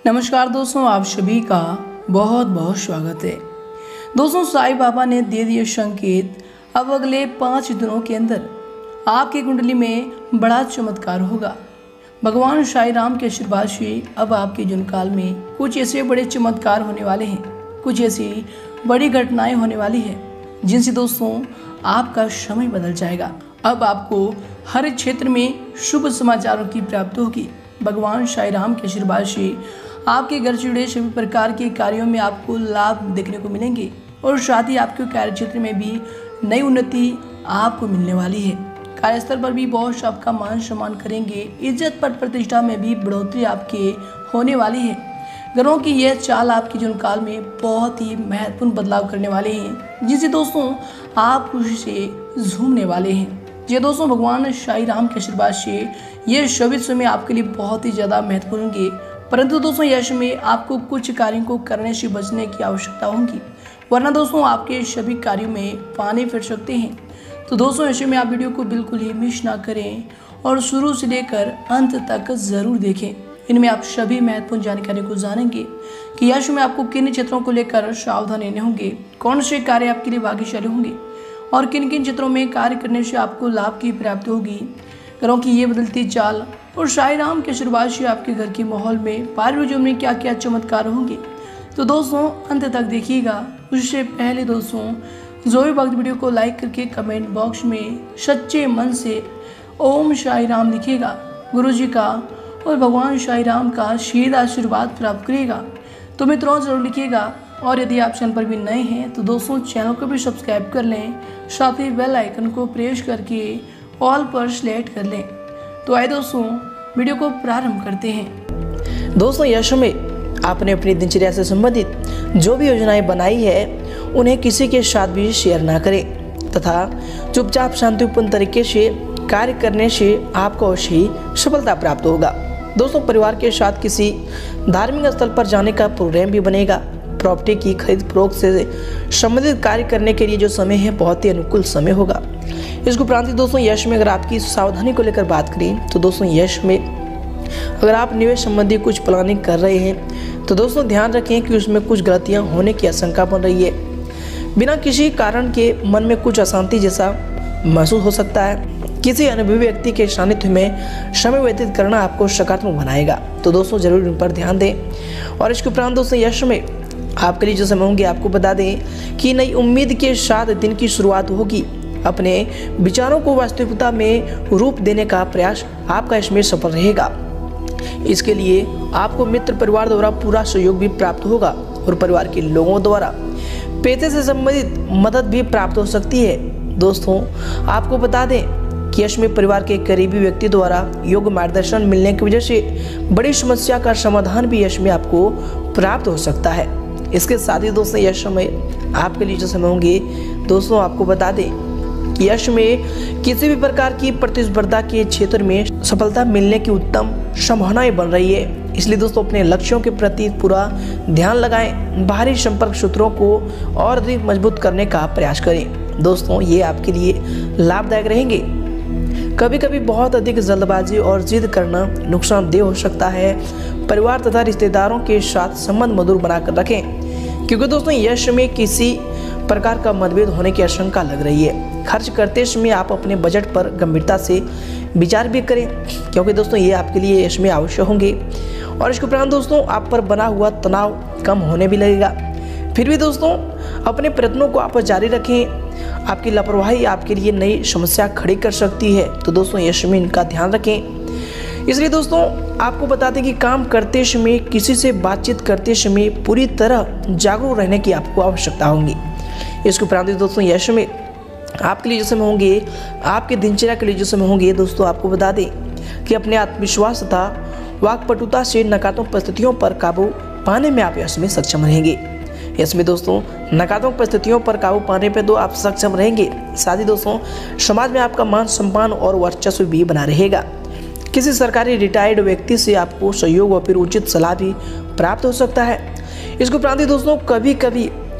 नमस्कार दोस्तों, आप सभी का बहुत बहुत स्वागत है। दोस्तों, साईं बाबा ने दे दिए संकेत। अब अगले 5 दिनों के अंदर आपकी कुंडली में बड़ा चमत्कार होगा। भगवान साईं राम के आशीर्वाद से अब आपके जीवन काल में कुछ ऐसे बड़े चमत्कार होने वाले हैं, कुछ ऐसी बड़ी घटनाएं होने वाली है जिनसे दोस्तों आपका समय बदल जाएगा। अब आपको हर क्षेत्र में शुभ समाचारों की प्राप्ति होगी। भगवान साईं राम के आशीर्वाद से आपके घर से जुड़े सभी प्रकार के कार्यों में आपको लाभ देखने को मिलेंगे और साथ ही आपके कार्य क्षेत्र में भी नई उन्नति आपको मिलने वाली है। कार्यस्थल पर भी बॉस आपका मान सम्मान करेंगे। इज्जत पद प्रतिष्ठा में भी बढ़ोतरी आपके होने वाली है। ग्रहों की यह चाल आपके जीवन काल में बहुत ही महत्वपूर्ण बदलाव करने वाले हैं, जिससे दोस्तों आप खुशी से झूमने वाले हैं। ये दोस्तों भगवान साईं राम के आशीर्वाद से ये सभी समय आपके लिए बहुत ही ज़्यादा महत्वपूर्ण होंगे। परंतु दोस्तों यश में आपको कुछ कार्यों को करने से बचने की आवश्यकता होगी, वरना दोस्तों आपके सभी कार्यों में पानी फिर सकते हैं। तो दोस्तों ऐसे में आप वीडियो को बिल्कुल ही मिस ना करें और शुरू से लेकर अंत तक ज़रूर देखें। इनमें आप सभी महत्वपूर्ण जानकारी को जानेंगे कि यश में आपको किन क्षेत्रों को लेकर सावधान रहने होंगे, कौन से कार्य आपके लिए भाग्यशाली होंगे और किन किन क्षेत्रों में कार्य करने से आपको लाभ की प्राप्ति होगी। ग्रहों की ये बदलती चाल और साईं राम के आशीर्वाद से आपके घर के माहौल में पारिवारिक जीवन में क्या क्या चमत्कार होंगे, तो दोस्तों अंत तक देखिएगा। उससे पहले दोस्तों जो भी वक्त वीडियो को लाइक करके कमेंट बॉक्स में सच्चे मन से ओम साईं राम लिखिएगा, गुरु जी का और भगवान साईं राम का शीघ्र आशीर्वाद प्राप्त करिएगा। तो मित्रों जरूर लिखिएगा, और यदि आप चैनल पर भी नए हैं तो दोस्तों चैनल को भी सब्सक्राइब कर लें, साथ ही बेल आइकन को प्रेस करके ऑल पर सिलेक्ट कर लें। तो आइए दोस्तों वीडियो को प्रारंभ करते हैं। दोस्तों यश में आपने अपनी दिनचर्या से संबंधित जो भी योजनाएं बनाई है उन्हें किसी के साथ भी शेयर ना करें तथा चुपचाप शांतिपूर्ण तरीके से कार्य करने से आपको अवश्य ही सफलता प्राप्त होगा। दोस्तों परिवार के साथ किसी धार्मिक स्थल पर जाने का प्रोग्राम भी बनेगा। प्रॉपर्टी की खरीद फरोख्त से संबंधित कार्य करने के लिए जो समय है बहुत ही अनुकूल समय होगा। इसके उपरांत दोस्तों यश में अगर आपकी सावधानी को लेकर बात करें तो दोस्तों यश में अगर आप निवेश संबंधी कुछ प्लानिंग कर रहे हैं तो दोस्तों ध्यान रखें कि उसमें कुछ गलतियां होने की आशंका बन रही है। बिना किसी कारण के मन में कुछ अशांति जैसा महसूस हो सकता है। किसी अनुभवी व्यक्ति के सानिध्य में समय व्यतीत करना आपको सकारात्मक बनाएगा, तो दोस्तों जरूर इन पर ध्यान दें। और इसके उपरांत दोस्तों यश में आपके लिए जो समय होंगे आपको बता दें कि नई उम्मीद के साथ दिन की शुरुआत होगी। अपने विचारों को वास्तविकता में रूप देने का प्रयास आपका इसमें सफल रहेगा। इसके लिए आपको मित्र परिवार द्वारा पूरा सहयोग भी प्राप्त होगा और परिवार के लोगों द्वारा पैसे से संबंधित मदद भी प्राप्त हो सकती है। दोस्तों आपको बता दें कि यश में परिवार के करीबी व्यक्ति द्वारा योग्य मार्गदर्शन मिलने की वजह से बड़ी समस्या का समाधान भी यश में आपको प्राप्त हो सकता है। इसके साथ ही दोस्तों यश में आपके लिए जो समय होंगे दोस्तों आपको बता दें कि यश में किसी भी प्रकार की प्रतिस्पर्धा के क्षेत्र में सफलता मिलने की उत्तम संभावनाएं बन रही है। इसलिए दोस्तों अपने लक्ष्यों के प्रति पूरा ध्यान लगाएं। बाहरी संपर्क सूत्रों को और अधिक मजबूत करने का प्रयास करें। दोस्तों ये आपके लिए लाभदायक रहेंगे। कभी कभी बहुत अधिक जल्दबाजी और जिद करना नुकसानदेह हो सकता है। परिवार तथा रिश्तेदारों के साथ संबंध मधुर बनाकर रखें, क्योंकि दोस्तों यश में किसी प्रकार का मतभेद होने की आशंका लग रही है। खर्च करते समय आप अपने बजट पर गंभीरता से विचार भी करें, क्योंकि दोस्तों ये आपके लिए यश में आवश्यक होंगे। और इसके उपरांत दोस्तों आप पर बना हुआ तनाव कम होने भी लगेगा। फिर भी दोस्तों अपने प्रयत्नों को आप जारी रखें। आपकी लापरवाही आपके लिए नई समस्या खड़ी कर सकती है, तो दोस्तों यश में इनका ध्यान रखें। इसलिए दोस्तों आपको बता दें कि काम करते समय किसी से बातचीत करते समय पूरी तरह जागरूक रहने की आपको आवश्यकता होगी। इसके उपरांत दोस्तों यश में आपके लिए जो समय होंगे, आपके दिनचर्या के लिए जो समय होंगे दोस्तों आपको बता दें कि अपने आत्मविश्वास तथा वाक्पटुता से नकारात्मक परिस्थितियों पर काबू पाने में आप यश में सक्षम रहेंगे। इसमें दोस्तों नकारात्मक परिस्थितियों पर काबू पाने पे तो आप सक्षम रहेंगे। साथ ही दोस्तों समाज में आपका मान सम्मान और वर्चस्व भी बना रहेगा। किसी सरकारी रिटायर्ड व्यक्ति से आपको सहयोग और फिर उचित सलाह भी प्राप्त हो सकता है। इसके उपरांत दोस्तों कभी कभी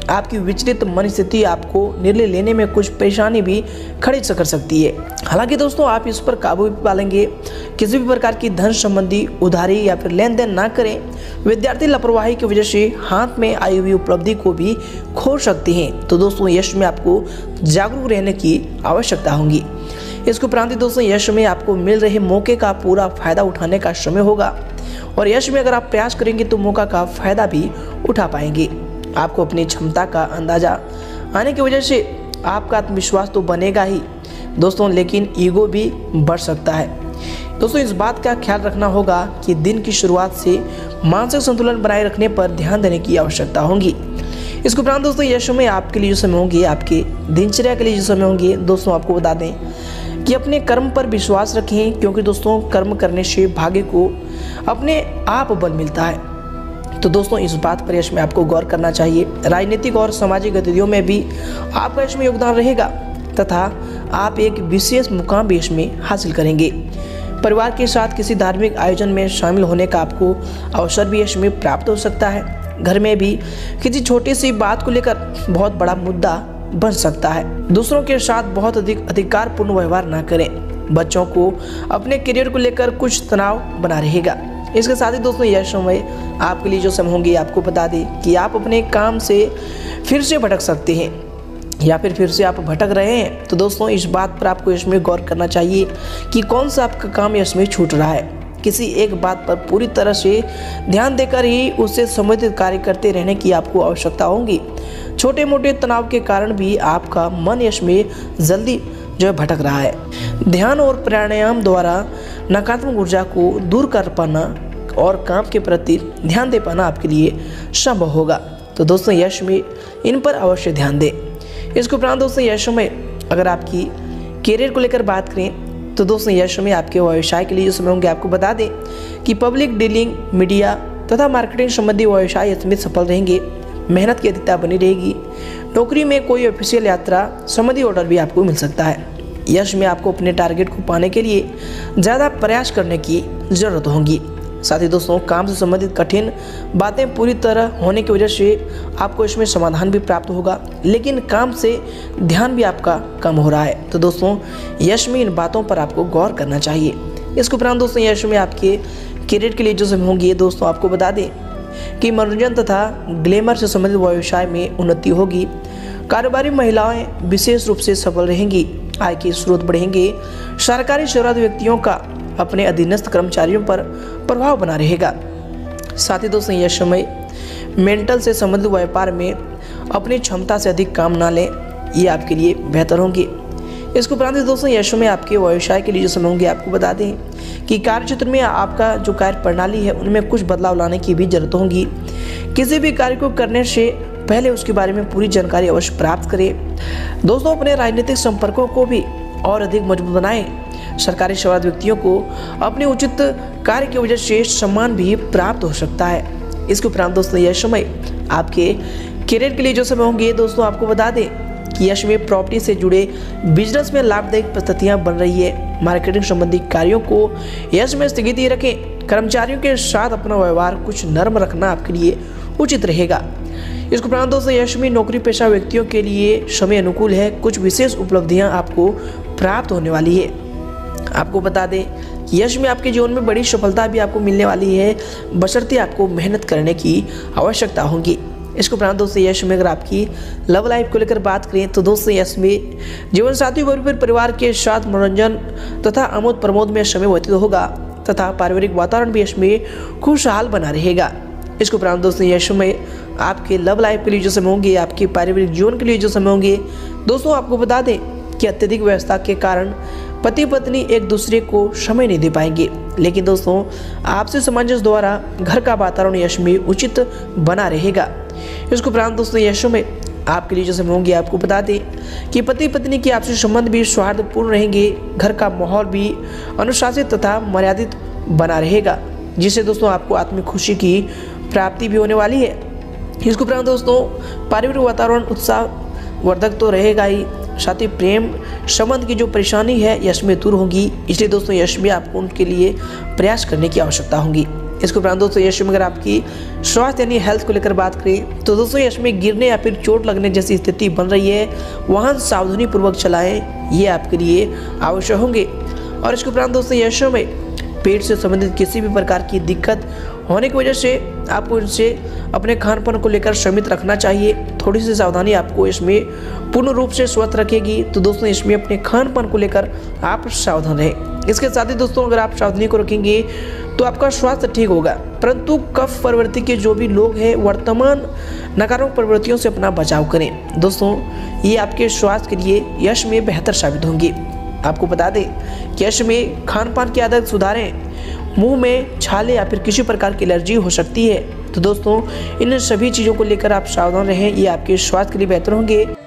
आपकी विचलित मन स्थिति आपको निर्णय लेने में कुछ परेशानी भी खड़ी कर सकती है। हालांकि दोस्तों आप इस पर काबू भी पालेंगे। किसी भी प्रकार की धन संबंधी उधारी या फिर लेन देन ना करें। विद्यार्थी लापरवाही की वजह से हाथ में आई हुई उपलब्धि को भी खो सकते हैं। तो दोस्तों यश में आपको जागरूक रहने की आवश्यकता होगी। इसके उपरांत दोस्तों यश में आपको मिल रहे मौके का पूरा फायदा उठाने का समय होगा और यश में अगर आप प्रयास करेंगे तो मौका का फायदा भी उठा पाएंगे। आपको अपनी क्षमता का अंदाजा आने की वजह से आपका आत्मविश्वास तो बनेगा ही दोस्तों, लेकिन ईगो भी बढ़ सकता है। दोस्तों इस बात का ख्याल रखना होगा कि दिन की शुरुआत से मानसिक संतुलन बनाए रखने पर ध्यान देने की आवश्यकता होगी। इसके उपरांत दोस्तों यश में आपके लिए जो समय होंगे, आपके दिनचर्या के लिए जो समय होंगे, दोस्तों आपको बता दें कि अपने कर्म पर विश्वास रखें, क्योंकि दोस्तों कर्म करने से भाग्य को अपने आप बल मिलता है। तो दोस्तों इस बात पर यश में आपको गौर करना चाहिए। राजनीतिक और सामाजिक गतिविधियों में भी आपका यश में योगदान रहेगा तथा आप एक विशेष मुकाम भी यश में हासिल करेंगे। परिवार के साथ किसी धार्मिक आयोजन में शामिल होने का आपको अवसर भी यश में प्राप्त हो सकता है। घर में भी किसी छोटी सी बात को लेकर बहुत बड़ा मुद्दा बन सकता है। दूसरों के साथ बहुत अधिकारपूर्ण व्यवहार ना करें। बच्चों को अपने करियर को लेकर कुछ तनाव बना रहेगा। इसके साथ ही दोस्तों यह समय आपके लिए जो समय होंगे, आपको बता दें कि आप अपने काम से फिर से भटक सकते हैं या फिर से आप भटक रहे हैं। तो दोस्तों इस बात पर आपको इसमें गौर करना चाहिए कि कौन सा आपका काम इसमें छूट रहा है। किसी एक बात पर पूरी तरह से ध्यान देकर ही उससे संबंधित कार्य करते रहने की आपको आवश्यकता होगी। छोटे मोटे तनाव के कारण भी आपका मन इसमें जल्दी जो है भटक रहा है। ध्यान और प्राणायाम द्वारा नकारात्मक ऊर्जा को दूर कर पाना और काम के प्रति ध्यान दे पाना आपके लिए संभव होगा। तो दोस्तों यश में इन पर अवश्य ध्यान दें। इसके उपरांत दोस्तों यश में अगर आपकी करियर को लेकर बात करें तो दोस्तों यश में आपके व्यवसाय के लिए जो समय होंगे, आपको बता दें कि पब्लिक डीलिंग, मीडिया तथा मार्केटिंग संबंधी व्यवसाय इसमें सफल रहेंगे। मेहनत की अधिकता बनी रहेगी। नौकरी में कोई ऑफिशियल यात्रा संबंधी ऑर्डर भी आपको मिल सकता है। यश में आपको अपने टारगेट को पाने के लिए ज़्यादा प्रयास करने की ज़रूरत होगी। साथ ही दोस्तों काम से संबंधित कठिन बातें पूरी तरह होने की वजह से आपको इसमें समाधान भी प्राप्त होगा, लेकिन काम से ध्यान भी आपका कम हो रहा है। तो दोस्तों यश में इन बातों पर आपको गौर करना चाहिए। इसके उपरांत दोस्तों यश में आपके करियर के लिए जो समय होंगी, दोस्तों आपको बता दें कि मनोरंजन तथा ग्लैमर से संबंधित व्यवसाय में उन्नति होगी। कारोबारी महिलाएं विशेष रूप से सफल रहेंगी। आय के स्रोत बढ़ेंगे। सरकारी सेवारत व्यक्तियों का अपने अधीनस्थ कर्मचारियों पर प्रभाव बना रहेगा। साथ ही दोस्तों यह समय मेंटल से संबंधित व्यापार में अपनी क्षमता से अधिक काम ना लें, ये आपके लिए बेहतर होंगे। इसके उपरांत दोस्तों यह समय आपके व्यवसाय के लिए जो समय होंगे, आपको बता दें कि कार्यक्षेत्र में आपका जो कार्य प्रणाली है उनमें कुछ बदलाव लाने की भी जरूरत होगी। किसी भी कार्य को करने से पहले उसके बारे में पूरी जानकारी अवश्य प्राप्त करें। दोस्तों अपने राजनीतिक संपर्कों को भी और अधिक मजबूत बनाएं। सरकारी सेवारत व्यक्तियों को अपने उचित कार्य की वजह से सम्मान भी प्राप्त हो सकता है। इसके उपरांत दोस्तों यह समय आपके करियर के लिए जो समय होंगे, दोस्तों आपको बता दें कि यश में प्रॉपर्टी से जुड़े बिजनेस में लाभदायक परिस्थितियां बन रही है। मार्केटिंग संबंधी कार्यों को यश में स्थगित रखें। कर्मचारियों के साथ अपना व्यवहार कुछ नर्म रखना आपके लिए उचित रहेगा। इसके उपरांत दोस्तों यश में नौकरी पेशा व्यक्तियों के लिए समय अनुकूल है। कुछ विशेष उपलब्धियां आपको प्राप्त होने वाली है। आपको बता दें कि यश में आपके जीवन में बड़ी सफलता भी आपको मिलने वाली है, बशर्ते आपको मेहनत करने की आवश्यकता होगी। इसके उपरांत दोस्तों यश में अगर आपकी लव लाइफ को लेकर बात करें तो दोस्तों यश में जीवन साथी व परिवार के साथ मनोरंजन तथा आमोद प्रमोद में समय व्यतीत होगा तथा पारिवारिक वातावरण भी यश में खुशहाल बना रहेगा। इसके उपरांत दोस्तों यश में आपके लव लाइफ के लिए जो समय होंगे, आपके पारिवारिक जीवन के लिए जो समय होंगे, दोस्तों आपको बता दें कि अत्यधिक व्यस्तता के कारण पति पत्नी एक दूसरे को समय नहीं दे पाएंगे, लेकिन दोस्तों आपसी सामंजस्य द्वारा घर का वातावरण यश में उचित बना रहेगा। इसके उपरांत दोस्तों यश में आपके लिए जो समय होंगे, आपको बता दें कि पति पत्नी के आपसी संबंध भी सौहार्दपूर्ण रहेंगे। घर का माहौल भी अनुशासित तथा मर्यादित बना रहेगा, जिससे दोस्तों आपको आत्मिक खुशी की प्राप्ति भी होने वाली है। इसके उपरांत दोस्तों पारिवारिक वातावरण उत्साहवर्धक तो रहेगा ही, साथ ही प्रेम संबंध की जो परेशानी है यश में दूर होगी। इसलिए दोस्तों यश में आपको उनके लिए प्रयास करने की आवश्यकता होगी। इसके उपरांत दोस्तों यश में अगर आपकी स्वास्थ्य यानी हेल्थ को लेकर बात करें तो दोस्तों यश में गिरने या फिर चोट लगने जैसी स्थिति बन रही है, वाहन सावधानी पूर्वक चलाएं, ये आपके लिए आवश्यक होंगे। और इसके उपरांत दोस्तों यशों में पेट से संबंधित किसी भी प्रकार की दिक्कत होने की वजह से आपको इनसे अपने खान पान को लेकर सीमित रखना चाहिए। थोड़ी सी सावधानी आपको इसमें पूर्ण रूप से स्वस्थ रखेगी। तो दोस्तों इसमें अपने खान पान को लेकर आप सावधान रहें। इसके साथ ही दोस्तों अगर आप सावधानी को रखेंगे तो आपका स्वास्थ्य ठीक होगा। परंतु कफ प्रवृत्ति के जो भी लोग हैं वर्तमान नकारात्मक प्रवृत्तियों से अपना बचाव करें। दोस्तों ये आपके स्वास्थ्य के लिए यश में बेहतर साबित होंगी। आपको बता दें कि यश में खान पान की आदत सुधारें, मुंह में छाले या फिर किसी प्रकार की एलर्जी हो सकती है। तो दोस्तों इन सभी चीज़ों को लेकर आप सावधान रहें, ये आपके स्वास्थ्य के लिए बेहतर होंगे।